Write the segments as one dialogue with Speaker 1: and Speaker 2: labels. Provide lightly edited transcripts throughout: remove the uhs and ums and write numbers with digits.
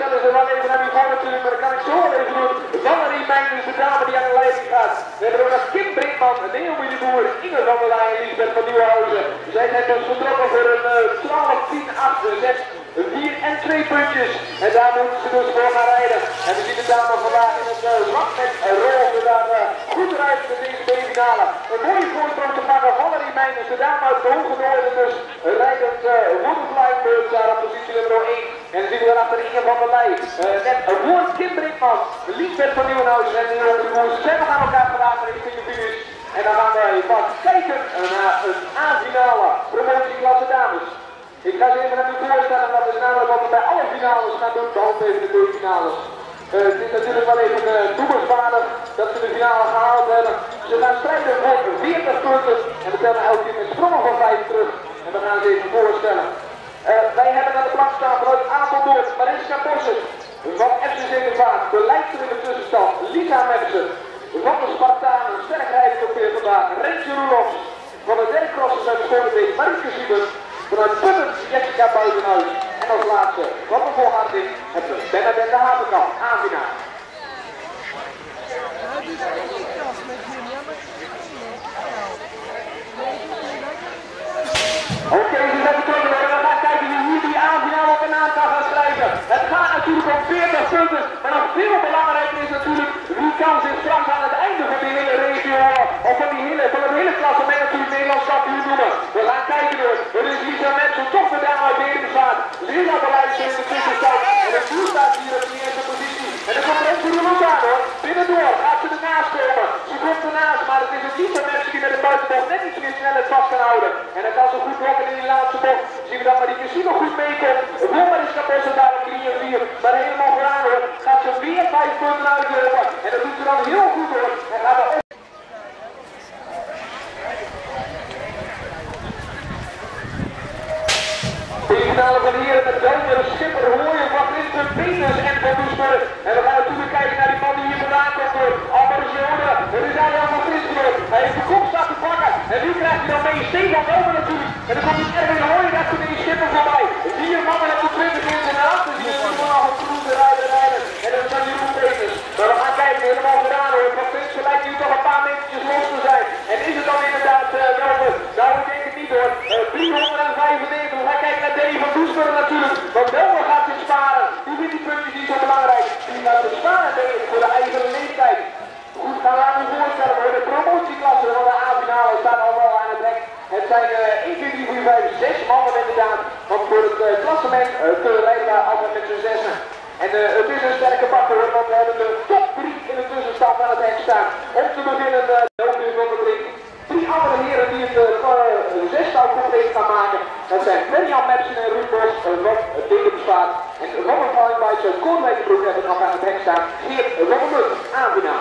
Speaker 1: stellen ze wel even naar u voor natuurlijk, maar dat kan ik zo wel even doen. Valerie Meijners, de dame die aan de leiding gaat. We hebben ook nog Kim Brinkman, Naomi de Boer, Inge van der Leyen en Lisbeth van Nieuwenhuizen. Zij zijn dus vertrokken voor een 12, 10, 8, 6, 4 en 2 puntjes. En daar moeten ze dus voor gaan rijden. En we zien de dame vandaag in het zwart met roze daar goed eruit in deze B-finale. Een mooie voorsprong te pakken. Valerie Meijners, de dame uit de Hoge Noorden dus rijdend Woodflying daar op positie nummer 1. En dan zien we daarachter Inge van der Leyen. Net een woord Kim Brinkman, Lisbeth van Nieuwenhuizen en Naomi de Boer. Ze gaan elkaar vandaag richting de finish. En dan gaan wij vast kijken naar een A-finale promotieklasse dames. Ik ga ze even aan u voorstellen, dat is namelijk wat we bij alle finales gaan doen, behalve even de B-finales. Het is natuurlijk wel even toekomstwaardig dat ze de finale gehaald hebben. Ze gaan strijden voor 40 punten en we tellen elke keer met sprongen van 5 terug. En we gaan ze even voorstellen. Wij hebben aan de plank staan vanuit Apeldoorn, Mariska Bossen, van FC Zevenvaart, de leidster in de tussenstand, Lisa Mepsen, van de Spartanen, sterk rijden op weer vandaag, Rentje Roelofs, van de derde crossers uit Schoonbeek, Marieke Siebert, vanuit Putten, Jessica Buitenhuis en als laatste van de volharding hebben we Bernadette Havenkamp, A-finale. Oké, ze zijn betrokken en we gaan kijken wie hier die A-finale op een aantal gaan schrijven. Het gaat natuurlijk om 40 punten, maar nog veel belangrijker is natuurlijk wie kan zich straks aan het einde van die hele regio of van het hele klassement natuurlijk Nederlands kampioen noemen. We gaan kijken hoor. Het is Lisa Mepsen, toch de dame uit Nederland. Lisa Beleidsen in de tussenstand en het doel staat hier op de eerste positie. En er komt Rentje Roelofs aan hoor. Binnendoor gaat ze ernaast komen. Ze komt ernaast, maar het is een Lisa Mepsen die met de buitenbocht net iets meer snelheid vast kan houden. En dan kan ze goed blokken in die laatste bocht. Zien we dat maar die misschien nog goed meekomt. Voor Mariska Bossen daar op 3 en 4. Maar helemaal vooraan hoor. Gaat ze weer 5 punten uitlopen. En dat doet ze dan heel goed hoor. En gaat er op. De finale van hier met Daniel Schipper, Hooyen van Vincent Peters en Van Doesburg. En we gaan natuurlijk kijken naar die man die hier vandaan komt door Albertje. Het is Adriaan van Vinsburg. Hij heeft de kop staan te pakken. En nu krijgt hij dan mee Stefan Elmer natuurlijk. En dan komt die Erwin Hooyen net voor die Schipper voorbij. 4 mannen op de 20 in zijn hand. Dus hier is nog een groene rijden. En dan zijn Jeroen Peters. Maar we gaan kijken, helemaal gedaan hoor. Van Vinsburg lijkt nu toch een paar metertjes los te zijn. En is het dan inderdaad Welmer? Nou, ik denk het niet hoor. 395. We gaan kijken naar Dave van Doesburg natuurlijk. Want Welmer gaat zich sparen. Die vindt die puntjes niet zo belangrijk. Die gaat zich sparen denk ik voor de eigen leeftijd. Goed, gaan we aan u voorstellen hoor. De promotieklasse van de A-finale staat al wel aan het hek. Het zijn 1, 2, 3, 4, 5, 6 mannen inderdaad. Want voor het klassement rijden we altijd met z'n 6. En het is een sterke bak hoor, want we hebben de top 3 in de tussenstand aan het hek staan. Om te beginnen drie andere heren die het zestal compleet gaan maken. Dat zijn Mirjam Mepsen en Ruud Bos van Dekenbespaat. En Robert Vallenbijts uit Koornwijkenbroek hebben nog aan het hek staan. Geert Robbenmut, A-finale.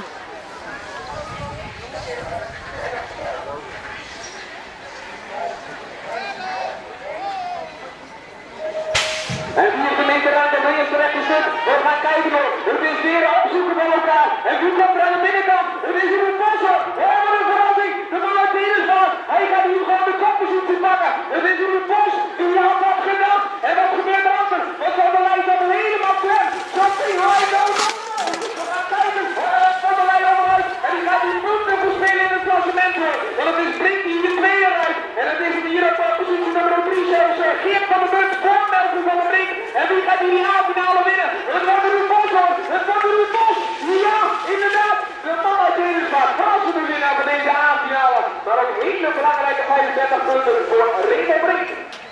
Speaker 1: En wie is de linkerkant en wie is de rechterstuk? We gaan kijken hoor. Het is weer opzoeken bij elkaar. En wie komt er aan de binnenkant? Het is Ruud Bos. Oh, wat een verrassing. De man uit Nederland. Hij gaat hier gewoon de koppositie pakken. Het is Ruud Bos die had wat gedacht. En wat gebeurt er achter? Wat zal de lijn dan helemaal klem? Something high down. We gaan kijken. Van de lijn overuit. En die gaat die punten verspelen in het klassement hoor. Want het is Brink die de tweede rijdt. En het is hier op positie nummer 3 zelfs Geert van der Munt voor Melvin van der Brink. En wie gaat die A-finale winnen? Het wordt Ruud Bos hoor. Het wordt Ruud Bos. Ja, inderdaad. De man uit Nederland. Verrassende winnaar van deze A-finale. Maar ook hele belangrijke 35 punten voor Remo Brink.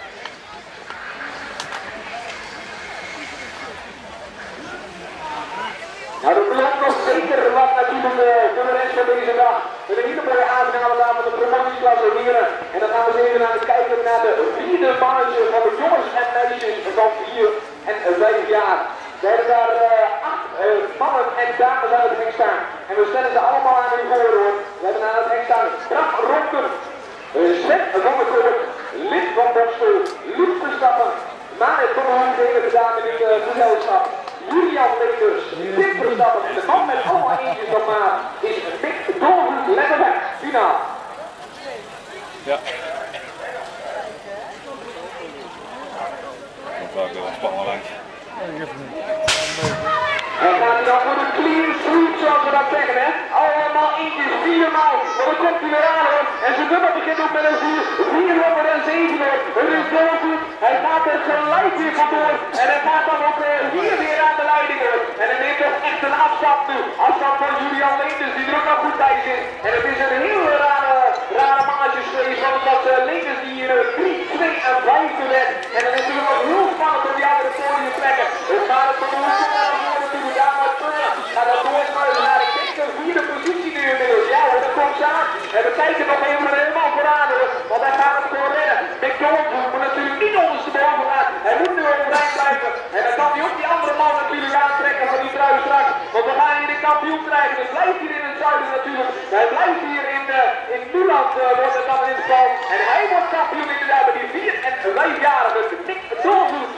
Speaker 1: Nou, er belooft nog zeker wat natuurlijk voor de rest van deze dag. Een hele mooie A-finale daar van de promotieklasse heren. En dan gaan we eens even aan het kijken naar de vierde marge van de jongens en meisjes van 4 en 5 jaar. We hebben daar 8 mannen en dames aan het hek staan. En we stellen ze allemaal aan hun voor hoor. We hebben aan het hek staan Bram Ronken, Sven van der Koort, Lid van Boksel, Luc Verstappen, Marit van der Hoek, de hele dame in het gezelschap. Julian Lekers, Tim Verstappen en de man met allemaal eentjes op maat is Mick Doorhoek, Letterweg, finaal.
Speaker 2: Ja. Dat was wel een spannend lijntje.
Speaker 1: En gaat hij dan voor de clean sweep, zoals we dat zeggen, hè? Allemaal eentjes, 4 maal. Maar dan komt hij weer aan, hoor. En zijn dubbel begint ook met een 407, hoor. Het is doelgoed. Hij gaat er gelijk weer vandoor. En hij gaat dan ook hier weer aan de leiding, hoor. En hij neemt toch echt een afstand nu. Afstand van Julian Leenders, die er ook nog goed bij zit. En het is een heel rare maatjesvrees, want dat Leenders die hier 3, 2 en 5 werd. En dan is het nog heel spannend op die andere podiumplekken. Het gaat het van de hoek natuurlijk daar maar terug. Gaat dat doorschuiven naar, ik denk, de 4e positie nu inmiddels. Ja hoor, dat komt aan. En we kijken nog even helemaal vooraan, hoor. Want hij gaat het gewoon redden. McDonald moet natuurlijk niet ondersteboven gaan. Hij moet nu overeind blijven. En dan kan hij ook die andere man natuurlijk aantrekken van die trui straks. Want we gaan hier de kampioen krijgen. Dus blijft hier in het zuiden natuurlijk. Hij blijft hier in Nuland, wordt het dan in het geval. En hij wordt kampioen inderdaad met die 4- en 5-jarige Nick Doorvoet.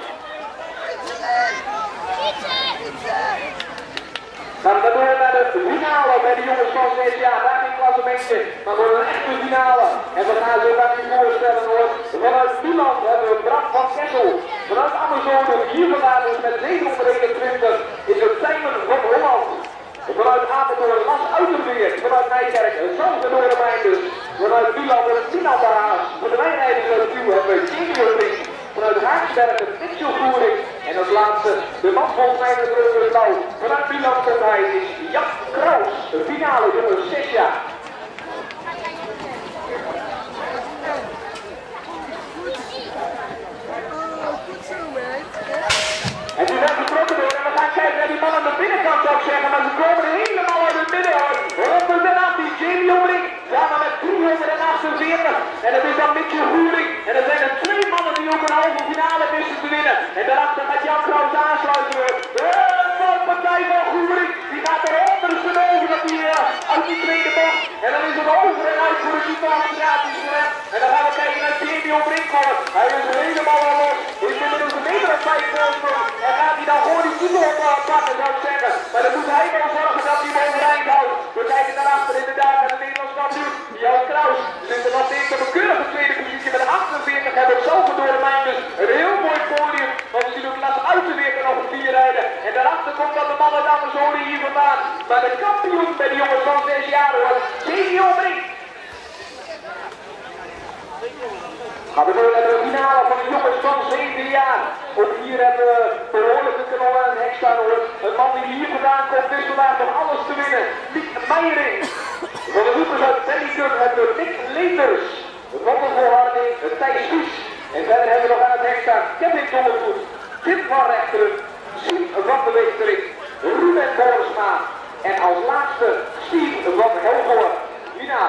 Speaker 1: Dan gaan we naar de finale bij de jongens van 6 jaar. Daar in klassementje. Dan wordt een echte finale. En we gaan zo aan u voorstellen, hoor. Vanuit Nuland hebben we Bram van Kessel. Vanuit Amazone hier vandaan is met 721 is het Simon van Holland. Vanuit Apeldoorn Las Uiterweer. Vanuit Nijkerk hetzelfde door de Mijnders. Vanuit Nuland en het Milan Baraas. Voor de wijnrijding uit de Duw hebben we Junior Ring. Vanuit Haaksbergen Mitchell Voering. En als laatste de man volgens mij met de blauw. Vanuit Nuland komt hij is Jan Kraus. De finale jongens 6 jaar. En die werden getrokken door en we gaan kijken naar die man aan de binnenkant, zou ik zeggen, maar ze komen helemaal uit het midden, hoor. 118, Jamie Omring, samen met 348. En het is dan Mitchell Voering. En er zijn er 2 mannen die ook een halve finale wisten te winnen. En daarachter gaat Jan Kraus aansluiten, hoor. De partij van Voering, die gaat er onderste over dat die uit die tweede bocht. En dan is het over en uit voor de superamstraties voor hem. En dan gaan we kijken naar Jamie Omring komen. Hij is helemaal al los. Is inmiddels een meter of 5 voorsprong. En gaat hij dan gewoon die titel pakken, zou ik zeggen. Maar dan moet hij wel zorgen dat hij hem overeind houdt. We kijken daarachter inderdaad naar de Nederlands kampioen. Jan Kraus zit er nog steeds op een keurige tweede positie met 48. Hebben we zelf door de Mijnders. Een heel mooi podium. Want we zien ook Las Uiterweer nog een 4 rijden. En daarachter komt dan de man uit Amazone hier vandaan. Maar de kampioen bij de jongens van 6 jaar, hoor. Jamie Omring. Gaan we door naar de finale van de jongens van 7 jaar. Ook hier hebben we behoorlijke kanonnen aan het hek staan, hoor. Een man die hier vandaan komt is vandaag nog alles te winnen. Nick Meijering. Van de roepers uit Bellicum hebben we Nick Leenders. Ronde Volharding, Thijs Vies. En verder hebben we nog aan het hek staan Kevin Dondervoet, Tim van Rechteren, Sien van de Weesterik, Ruben Borsma. En als laatste Steve van Helgoor. Hierna.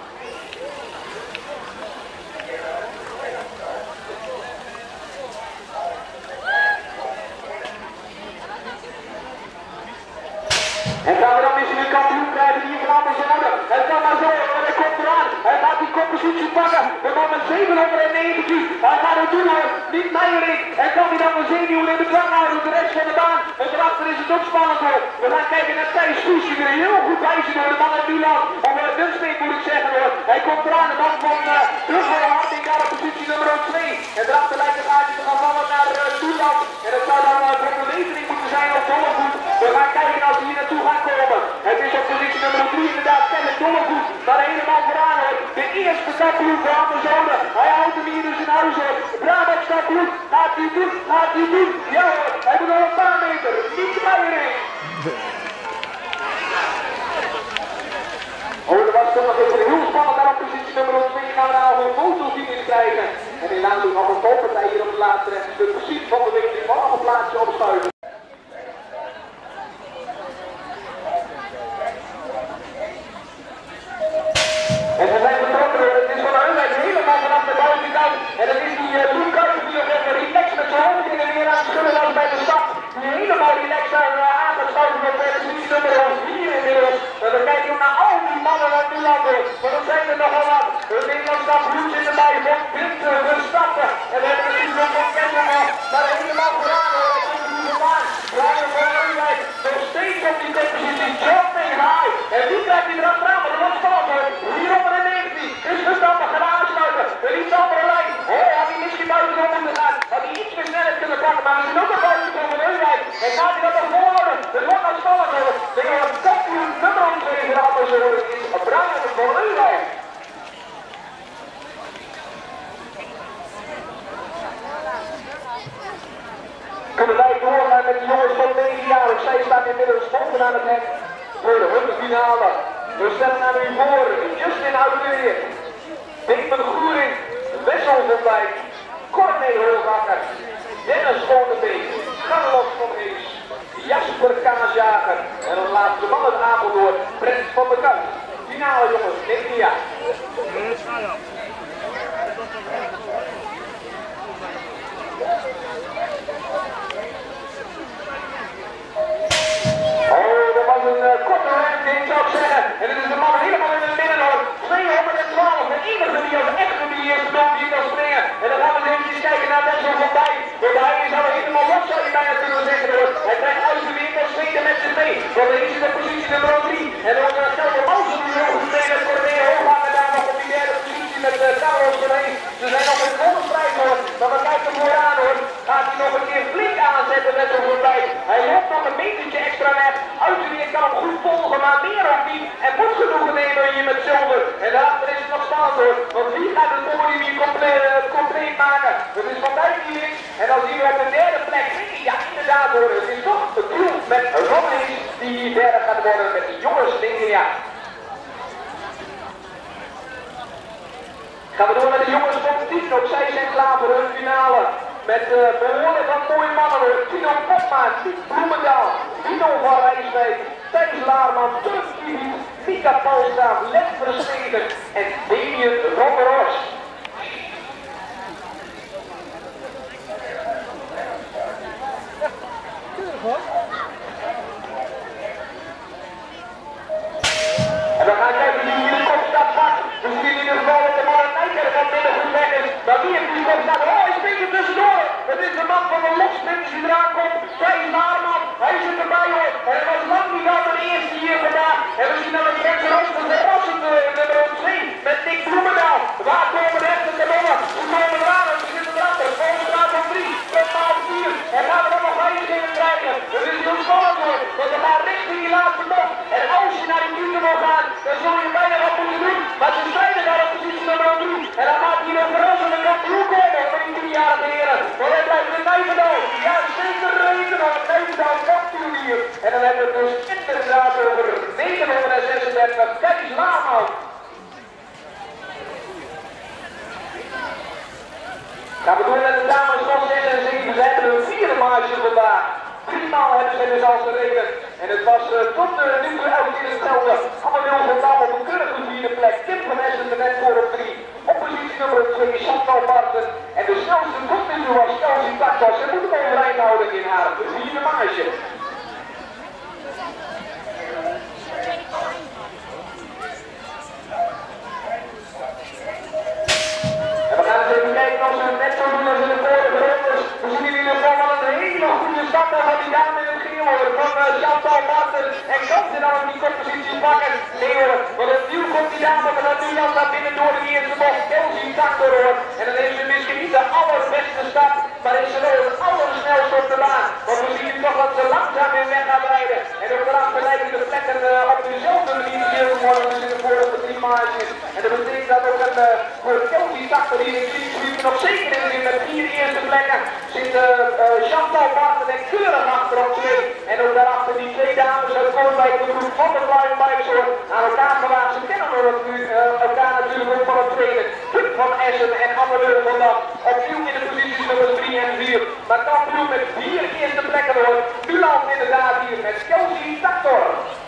Speaker 1: En gaan we dan misschien een kampioen krijgen die hier vanaf is in orde. Het kan maar zo, en hij komt eraan. Hij gaat die koppositie pakken. We gaan met 719. Hij gaat het doen, hoor. Niet Meijering. En kan hij dan een zenuw in de dwang houden de rest van de baan. En daarachter is het ook spannend, hoor. We gaan kijken naar Thijs Vies, die er heel goed bij zit, door de man uit Nuland. Of Dunsteen moet ik zeggen, hoor. Hij komt eraan, de man van Terughoorharding naar de positie nummer 2. En daarachter lijkt het aardig te gaan vallen naar Nuland. En dat zou dan voor de levering moeten zijn op Dondervoet. We gaan kijken als hij hier naartoe gaat komen. Het is op positie nummer 3 inderdaad Kevin Dondervoet. Maar helemaal vooraan, hoor. De eerste kampioen voor Amazone. Hij houdt hem hier dus in huis, hoor. Brabant staat goed. Gaat hij doen? Gaat hij doen? Ja, hoor. Hij moet nog een paar meter. Niet Meijering. Oh, dat was toch nog even heel spannend. Daar op positie nummer 2 gaan we nou een fotofinish krijgen. En helaas ook nog een valpartij hier op de laatste rechts. De precies van de week die mag nog een plaatsje opschuiven. En ze zijn betrokken, het is van de Unwijk helemaal vanaf de buitenkant. En dat is die Loen Kuijper die nog even relaxed met zijn hoofd in en weer aan het schudden was bij de stap. Die helemaal relaxed daar aangeschoten wordt bij de positie nummer 4 inmiddels. En dan kijken we naar al die mannen uit Nuland, want er zijn er nogal wat. De Nederlandse kampioen zit erbij, van Winter, Verstappen. En we hebben natuurlijk nog van Kessel nog, maar helemaal vooraan, hoor. Brian van Unwijk, nog steeds op die positie, jumping high. En wie krijgt hij erachteraan, maar dat wordt spannend, hoor. 419 is Verstappen gaan aansluiten. De iets andere lijn. Oh, had hij misschien buitenom moeten gaan. Had hij iets meer snelheid kunnen pakken, maar we zijn ook nog buiten komen. En gaat hij dat naar voren? Het wordt nog spannend hoor. De kampioen nummer 2 van Amazon is Brian van Leuwijk. Kunnen wij doorgaan met de jongens van 9 jaar. Zij staan inmiddels bovenaan het hek voor de hundefinale. We stellen aan u voor Justin Oudweer, Damon Goering, Wessel van Dijk, Corné Hulgakker, Dennis Vonderbeek, Carlos van Hees, Jasper Kaasjager en dan laatste man uit Apeldoorn, Brent van der Kamp. Finale jongens, 9 jaar. Een korte ranking zou ik zeggen. En dit is de man helemaal in het midden hoor. 212, de enige die als echte die eerste man die kan springen. En dan gaan we eens kijken naar Wessel van Dijk. Want hij is al helemaal los, zou je bijna kunnen zeggen hoor. Hij krijgt uit de winkel tweede met zich mee. Want hij is in de positie nummer 3. En dan stelt de Malsen nu nog gespeeld voor de weer Hooghanger daar nog op die derde positie met Carlos erheen. Ze zijn nog in volle strijd hoor. Maar we kijken vooraan hoor. Gaat hij nog een keer flink aanzetten Wessel van Dijk. Hij loopt nog een metertje extra net. Uit de weer kan hem goed volgen, maar meer ook niet. En moet genoegen nemen hier met zilver. En daarachter is het nog spannend hoor. Want wie gaat het podium hier compleet maken? Het is Van Dijk die wint. En dan zien we op de derde plek. Ja, inderdaad hoor. Het is toch het doel met Robin die hier derde gaat worden met de jongens 9 jaar. Gaan we door met de jongens van 10. Ook zij zijn klaar voor hun finale. Met behoorlijk wat mooie mannen hoor. Tino Popma, Piet Bloemendaal, Tino van Rijswijk, Thijs Laarman, Turk Kiewit, Mika Palstra, Len Verstegen en Damien Robberos. En we gaan kijken wie hier de kopstap pakt. We zien in ieder geval dat de man Nijker van binnen goed weg is. Maar wie heeft die kopstap? Oh, hij springt er tussendoor. Het is de man van de lossprint die eraan komt. Thijs Laarman, hij zit erbij hoor. En het was lang niet al de eerste hier vandaag. En we zien dat het mensen ook de verrassend nummer 2 met Nick Bloemendaal. Waar komen de echte kanonnen? Hoe komen eraan? En we zitten erachter. Volgens gaat op 3, tot maal 4. En gaan we dan nog wijzigingen krijgen? Het is heel spannend hoor. Want we gaan richting die laatste bocht. En als je naar die titel wil gaan, dan zul je bijna wat moeten doen. Maar ze strijden daar op positie nummer 3. En dan gaat hier een verrassende kampioen komen voor die 3-jarige heren. Want hij blijft in Nijverdal. Ja, zeker reden van Nijverdal kampioen hier. En dan hebben we het dus inderdaad over 936 Thijs Laarman. Gaan we door met de dames van 6 en 7. Ze hebben een 4e marge vandaag. 3 maal hebben ze dus al gereden. En het was tot nu toe elke keer hetzelfde. Annabel van Dam op een keurige 4e plek. Tim van Essen er net voor op 3. Op positie nummer 2 Chantal Barten. En de snelste tot nu toe was Kelsey Takwas. Ze moeten overeind houden in haar 4e marge. En we gaan eens even kijken of ze het net zo doen als in de vorige rondes. We zien in ieder geval wel een hele goede start van die dame in het geel van Chantal Barten. En kan ze dan op die koppositie pakken? Nee hoor, want opnieuw komt die dame van Nederland naar binnen door de eerste bocht. Kelsey Takwas hoor. En dan heeft ze misschien niet de allerbeste start, maar is ze wel het allersnelste op de baan. Want we zien toch dat ze langzaam weer weg gaan rijden. En ook daarachter lijken de plekken op dezelfde manier te worden als in de vorige 3 marges. En dat betekent dat ook voor Kelsey Takwas die in de kritiek nog zeker in zit met 4 eerste plekken. Zit Chantal Barten en keurig achter op 2. En ook daarachter die 2 dames uit Koolwijk, de groep van de Flying Bikes hoor, aan elkaar gewaagd. Ze kennen elkaar natuurlijk ook van het trainen. Puk van Essen en Annabel van Dam. Opnieuw in de posities nummer 3 en 4. Maar kampioen met 4 eerste plekken hoor. Nu landt inderdaad hier met Kelsey Takwas.